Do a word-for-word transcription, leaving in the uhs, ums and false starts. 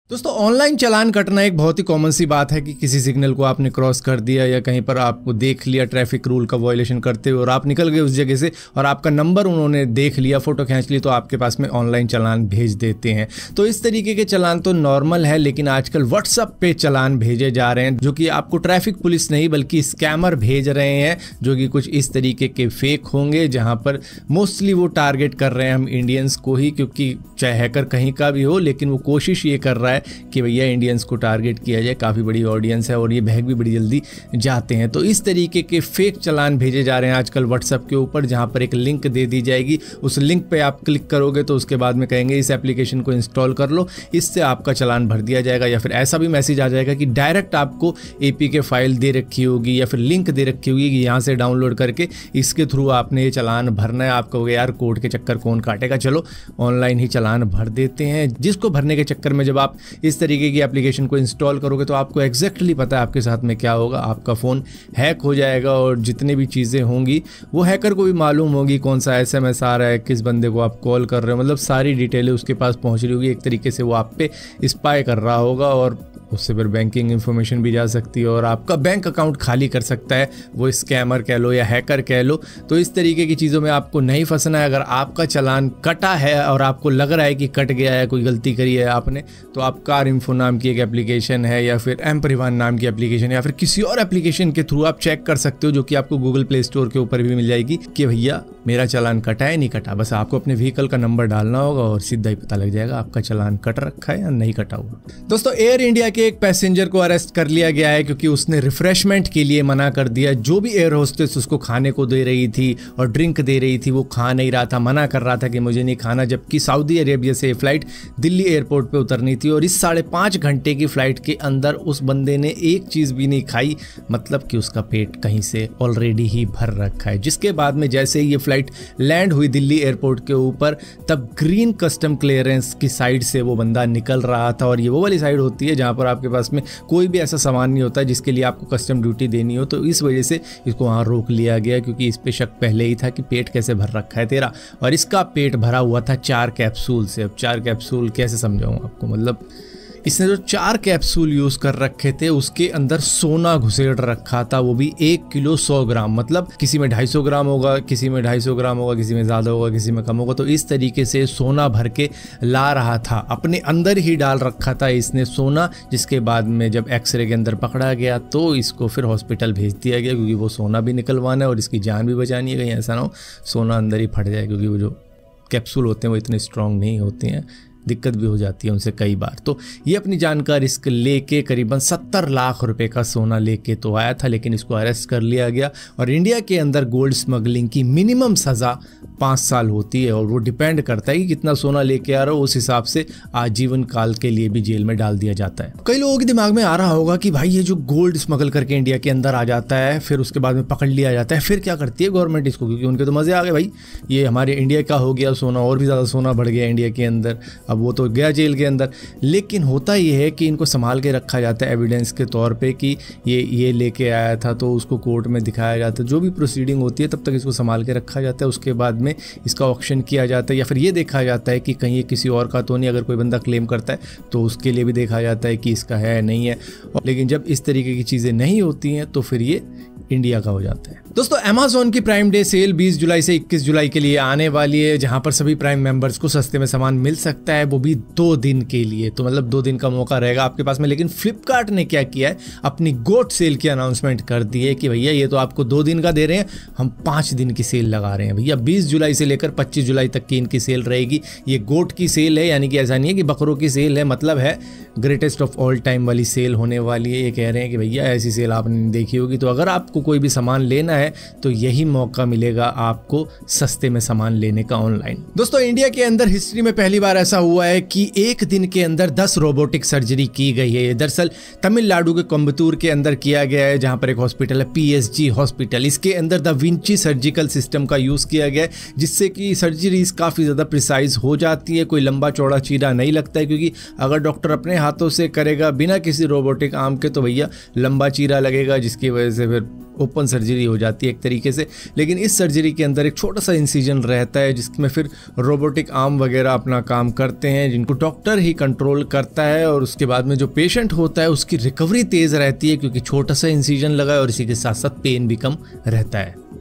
दोस्तों ऑनलाइन चालान कटना एक बहुत ही कॉमन सी बात है कि किसी सिग्नल को आपने क्रॉस कर दिया या कहीं पर आपको देख लिया ट्रैफिक रूल का वायलेशन करते हुए और आप निकल गए उस जगह से और आपका नंबर उन्होंने देख लिया, फोटो खींच ली, तो आपके पास में ऑनलाइन चालान भेज देते हैं। तो इस तरीके के चालान तो नॉर्मल है, लेकिन आजकल व्हाट्सएप पे चालान भेजे जा रहे हैं जो कि आपको ट्रैफिक पुलिस नहीं बल्कि स्कैमर भेज रहे हैं, जो कि कुछ इस तरीके के फेक होंगे, जहाँ पर मोस्टली वो टारगेट कर रहे हैं हम इंडियंस को ही, क्योंकि चाहे हैकर कहीं का भी हो लेकिन वो कोशिश ये कर रहा है कि भैया इंडियंस को टारगेट किया जाए। काफ़ी बड़ी ऑडियंस है और ये बहक भी बड़ी जल्दी जाते हैं। तो इस तरीके के फेक चालान भेजे जा रहे हैं आजकल व्हाट्सएप के ऊपर, जहां पर एक लिंक दे दी जाएगी, उस लिंक पे आप क्लिक करोगे तो उसके बाद में कहेंगे इस एप्लीकेशन को इंस्टॉल कर लो, इससे आपका चालान भर दिया जाएगा। या फिर ऐसा भी मैसेज आ जाएगा कि डायरेक्ट आपको एपीके फाइल दे रखी होगी या फिर लिंक दे रखी होगी कि यहाँ से डाउनलोड करके इसके थ्रू आपने ये चालान भरना है। आप कहोगे यार कोर्ट के चक्कर कौन काटेगा, चलो ऑनलाइन ही चालान भर देते हैं। जिसको भरने के चक्कर में जब आप इस तरीके की एप्लीकेशन को इंस्टॉल करोगे तो आपको एग्जैक्टली पता है आपके साथ में क्या होगा। आपका फ़ोन हैक हो जाएगा और जितनी भी चीज़ें होंगी वो हैकर को भी मालूम होगी, कौन सा एसएमएस आ रहा है, किस बंदे को आप कॉल कर रहे हो, मतलब सारी डिटेलें उसके पास पहुंच रही होगी। एक तरीके से वो आप पे स्पाई कर रहा होगा और उससे फिर बैंकिंग इन्फॉर्मेशन भी जा सकती है और आपका बैंक अकाउंट खाली कर सकता है वो स्कैमर कह लो या हैकर कह लो। तो इस तरीके की चीज़ों में आपको नहीं फंसना है। अगर आपका चालान कटा है और आपको लग रहा है कि कट गया है, कोई गलती करी है आपने, तो आप कार इन्फो नाम की एक एप्लीकेशन है या फिर एम परिवहन नाम की एप्लीकेशन है या फिर किसी और एप्लीकेशन के थ्रू आप चेक कर सकते हो, जो कि आपको गूगल प्ले स्टोर के ऊपर भी मिल जाएगी कि भैया मेरा चालान कटा है नहीं कटा। बस आपको अपने व्हीकल का नंबर डालना होगा और सीधा ही पता लग जाएगा आपका चालान कट रखा है या नहीं कटा हुआ। दोस्तों एयर इंडिया के एक पैसेंजर को अरेस्ट कर लिया गया है क्योंकि उसने रिफ्रेशमेंट के लिए मना कर दिया। जो भी एयर होस्टेस उसको खाने को दे रही थी और ड्रिंक दे रही थी वो खा नहीं रहा था, मना कर रहा था कि मुझे नहीं खाना, जबकि सऊदी अरेबिया से फ्लाइट दिल्ली एयरपोर्ट पे उतरनी थी और इस साढ़े पाँच घंटे की फ्लाइट के अंदर उस बंदे ने एक चीज़ भी नहीं खाई, मतलब कि उसका पेट कहीं से ऑलरेडी ही भर रखा है। जिसके बाद में जैसे ही ये फ्लाइट लैंड हुई दिल्ली एयरपोर्ट के ऊपर, तब ग्रीन कस्टम क्लियरेंस की साइड से वो बंदा निकल रहा था और ये वो वाली साइड होती है जहाँ पर आपके पास में कोई भी ऐसा सामान नहीं होता जिसके लिए आपको कस्टम ड्यूटी देनी हो। तो इस वजह से इसको वहाँ रोक लिया गया क्योंकि इस पे शक पहले ही था कि पेट कैसे भर रखा है तेरा, और इसका पेट भरा हुआ था चार कैप्सूल से। अब चार कैप्सूल कैसे समझाऊँ आपको, मतलब इसने जो चार कैप्सूल यूज़ कर रखे थे उसके अंदर सोना घुसेड़ रखा था, वो भी एक किलो सौ ग्राम, मतलब किसी में ढाई सौ ग्राम होगा, किसी में ढाई सौ ग्राम होगा, किसी में ज़्यादा होगा, किसी में कम होगा। तो इस तरीके से सोना भर के ला रहा था, अपने अंदर ही डाल रखा था इसने सोना। जिसके बाद में जब एक्सरे के अंदर पकड़ा गया तो इसको फिर हॉस्पिटल भेज दिया गया क्योंकि वो सोना भी निकलवाना है और इसकी जान भी बचानी है, कहीं ऐसा ना हो सोना अंदर ही फट जाए, क्योंकि वो जो कैप्सूल होते हैं वो इतने स्ट्रॉन्ग नहीं होते हैं, दिक्कत भी हो जाती है उनसे कई बार। तो ये अपनी जान का रिस्क लेके करीबन सत्तर लाख रुपए का सोना लेके तो आया था, लेकिन इसको अरेस्ट कर लिया गया। और इंडिया के अंदर गोल्ड स्मगलिंग की मिनिमम सज़ा पाँच साल होती है और वो डिपेंड करता है कि कितना सोना लेके आ रहा हो, उस हिसाब से आजीवन काल के लिए भी जेल में डाल दिया जाता है। कई लोगों के दिमाग में आ रहा होगा कि भाई ये जो गोल्ड स्मगल करके इंडिया के अंदर आ जाता है फिर उसके बाद में पकड़ लिया जाता है, फिर क्या करती है गवर्नमेंट इसको, क्योंकि उनके तो मज़े आ गए, भाई ये हमारे इंडिया का हो गया सोना, और भी ज़्यादा सोना बढ़ गया इंडिया के अंदर, अब वो तो गया जेल के अंदर। लेकिन होता ये है कि इनको संभाल के रखा जाता है एविडेंस के तौर पे कि ये ये लेके आया था, तो उसको कोर्ट में दिखाया जाता है। जो भी प्रोसीडिंग होती है तब तक इसको संभाल के रखा जाता है। उसके बाद में इसका ऑक्शन किया जाता है या फिर ये देखा जाता है कि कहीं ये किसी और का तो नहीं, अगर कोई बंदा क्लेम करता है तो उसके लिए भी देखा जाता है कि इसका है नहीं है। लेकिन जब इस तरीके की चीज़ें नहीं होती हैं तो फिर ये इंडिया का हो जाता है। दोस्तों अमेज़न की प्राइम डे सेल बीस जुलाई से इक्कीस जुलाई के लिए आने वाली है, जहां पर सभी प्राइम मेंबर्स को सस्ते में सामान मिल सकता है, वो भी दो दिन के लिए। तो मतलब दो दिन का मौका रहेगा आपके पास में। लेकिन फ्लिपकार्ट ने क्या किया है, अपनी गोट सेल की अनाउंसमेंट कर दी है कि भैया ये तो आपको दो दिन का दे रहे हैं, हम पाँच दिन की सेल लगा रहे हैं भैया। बीस जुलाई से लेकर पच्चीस जुलाई तक की इनकी सेल रहेगी। ये गोट की सेल है, यानी कि ऐसा नहीं है कि बकरों की सेल है, मतलब है ग्रेटेस्ट ऑफ ऑल टाइम वाली सेल होने वाली है। ये कह रहे हैं कि भैया ऐसी सेल आपने नहीं देखी होगी। तो अगर आपको कोई भी सामान लेना है तो यही मौका मिलेगा आपको सस्ते में सामान लेने का ऑनलाइन। दोस्तों इंडिया के अंदर हिस्ट्री में पहली बार ऐसा हुआ है कि एक दिन के अंदर दस रोबोटिक सर्जरी की गई है। दरअसल तमिलनाडु के कोयम्बटूर के अंदर किया गया है, जहां पर एक हॉस्पिटल है पीएसजी हॉस्पिटल। इसके अंदर द विंची सर्जिकल सिस्टम का यूज किया गया है, जिससे कि सर्जरीज काफी ज्यादा प्रिसाइज हो जाती है, कोई लंबा चौड़ा चीरा नहीं लगता है। क्योंकि अगर डॉक्टर अपने हाथों से करेगा बिना किसी रोबोटिक आर्म के तो भैया लंबा चीरा लगेगा, जिसकी वजह से फिर ओपन सर्जरी हो जाती जाती है एक तरीके से। लेकिन इस सर्जरी के अंदर एक छोटा सा इंसिजन रहता है जिसमें फिर रोबोटिक आर्म वगैरह अपना काम करते हैं, जिनको डॉक्टर ही कंट्रोल करता है। और उसके बाद में जो पेशेंट होता है उसकी रिकवरी तेज़ रहती है क्योंकि छोटा सा इंसिजन लगा है और इसी के साथ साथ पेन भी कम रहता है।